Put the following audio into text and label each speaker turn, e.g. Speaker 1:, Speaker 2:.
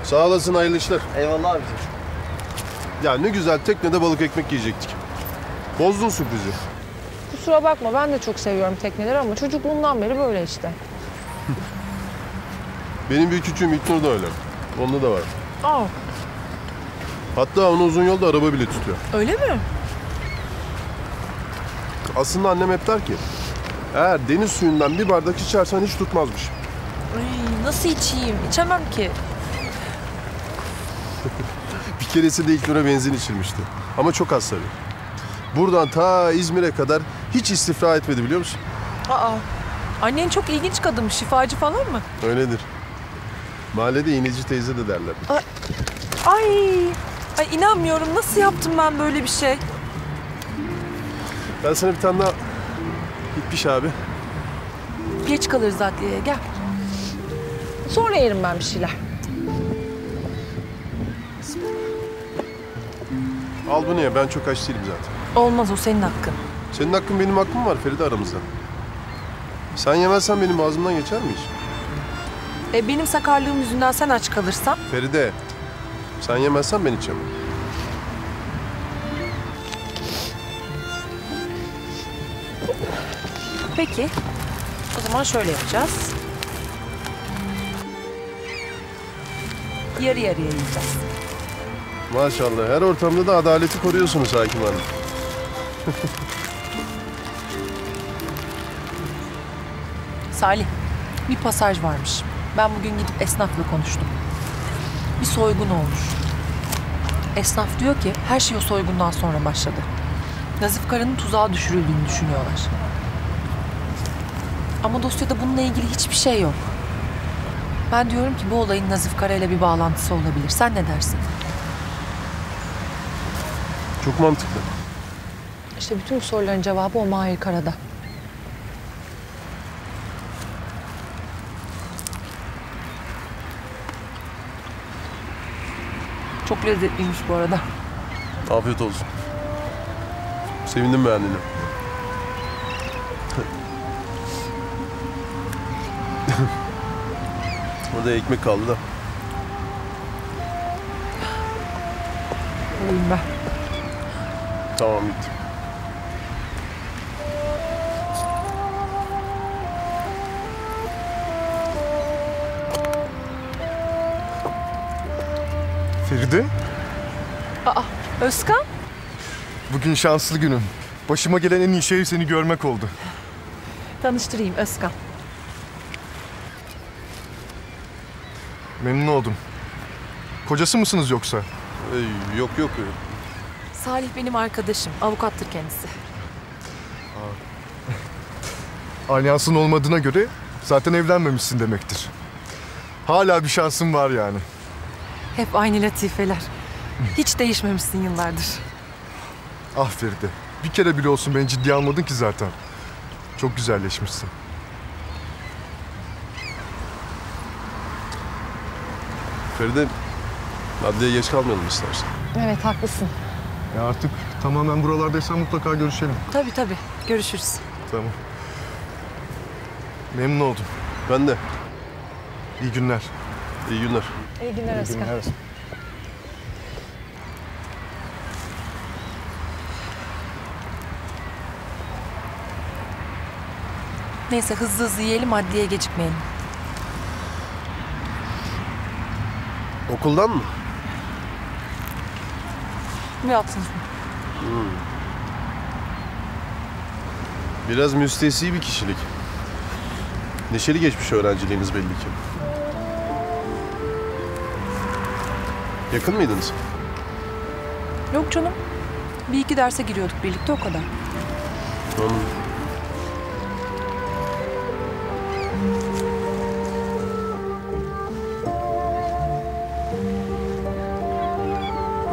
Speaker 1: Sağ olasın, hayırlı işler.
Speaker 2: Eyvallah abicim.
Speaker 1: Ya ne güzel teknede balık ekmek yiyecektik. Bozdun sürprizi.
Speaker 3: Kusura bakma, ben de çok seviyorum tekneleri ama çocukluğumdan beri böyle işte.
Speaker 1: Benim bir küçüğüm İlknur da öyle. Onda da var.
Speaker 3: Aa,
Speaker 1: Hatta onu uzun yolda araba bile tutuyor.
Speaker 3: öyle mi?
Speaker 1: Aslında annem hep der ki, eğer deniz suyundan bir bardak içersen hiç tutmazmış.
Speaker 3: Ay, nasıl içeyim? İçemem ki.
Speaker 1: Bir keresi de İlknur'a benzin içirmişti. Ama çok az tabii. Buradan ta İzmir'e kadar hiç istifra etmedi, biliyor musun?
Speaker 3: Aa, annen çok ilginç kadınmış. Şifacı falan mı?
Speaker 1: Öyledir. Mahallede iğneci teyze de derler.
Speaker 3: Ay inanmıyorum. Nasıl yaptım ben böyle bir şey?
Speaker 1: Ben sana bir tane daha... Gitmiş abi.
Speaker 3: Geç kalırız adliyeye. Gel. Sonra yerim ben bir şeyler.
Speaker 1: Al bunu ye, ben çok aç değilim zaten.
Speaker 3: Olmaz, o senin hakkın.
Speaker 1: Senin hakkın benim hakkım var Feride aramızda. Sen yemezsen benim boğazımdan geçer mi hiç?
Speaker 3: Benim sakarlığım yüzünden sen aç kalırsan.
Speaker 1: Feride, sen yemezsen ben içemem.
Speaker 3: Peki. O zaman şöyle yapacağız. Yarı yarıya yiyeceğiz.
Speaker 1: Maşallah, her ortamda da adaleti koruyorsunuz hakim hanım.
Speaker 3: Salih, bir pasaj varmış. Ben bugün gidip esnafla konuştum. Bir soygun olmuş. Esnaf diyor ki her şey o soygundan sonra başladı. Nazif Kara'nın tuzağa düşürüldüğünü düşünüyorlar. Ama dosyada bununla ilgili hiçbir şey yok. Ben diyorum ki bu olayın Nazif Kara ile bir bağlantısı olabilir. Sen ne dersin?
Speaker 1: Çok mantıklı.
Speaker 3: İşte bütün bu soruların cevabı o Mahir Kara'da. Çok lezzetliymiş bu arada.
Speaker 1: Afiyet olsun. Sevindim beğendiğine. Orada ekmek kaldı da.
Speaker 3: Alayım ben.
Speaker 1: Tamam, bitti.
Speaker 4: Feride,
Speaker 3: Aa, Özkan?
Speaker 4: bugün şanslı günüm. Başıma gelen en iyi şey seni görmek oldu.
Speaker 3: Tanıştırayım, Özkan.
Speaker 4: Memnun oldum. Kocası mısınız yoksa?
Speaker 1: Yok.
Speaker 3: Salih benim arkadaşım. Avukattır kendisi.
Speaker 4: Alyansın olmadığına göre zaten evlenmemişsin demektir. Hala bir şansın var yani.
Speaker 3: Hep aynı latifeler. Hiç değişmemişsin yıllardır.
Speaker 4: Ah Feride, bir kere bile olsun beni ciddiye almadın ki zaten. Çok güzelleşmişsin.
Speaker 1: Feride, adliyeye geç kalmayalım istersen.
Speaker 3: Evet, haklısın.
Speaker 4: Ya artık tamamen buralardaysan mutlaka görüşelim.
Speaker 3: Tabii. Görüşürüz.
Speaker 4: Tamam. Memnun oldum.
Speaker 1: Ben de.
Speaker 4: İyi günler.
Speaker 1: İyi günler.
Speaker 3: İyi günler Özkan. Neyse hızlı yiyelim, adliyeye gecikmeyelim.
Speaker 1: Okuldan mı?
Speaker 3: Ne yaptınız mı?
Speaker 1: Biraz müstesni bir kişilik. Neşeli geçmiş öğrenciliğiniz belli ki. Yakın mıydınız?
Speaker 3: Yok canım. Bir iki derse giriyorduk birlikte, o kadar.
Speaker 1: Anladım.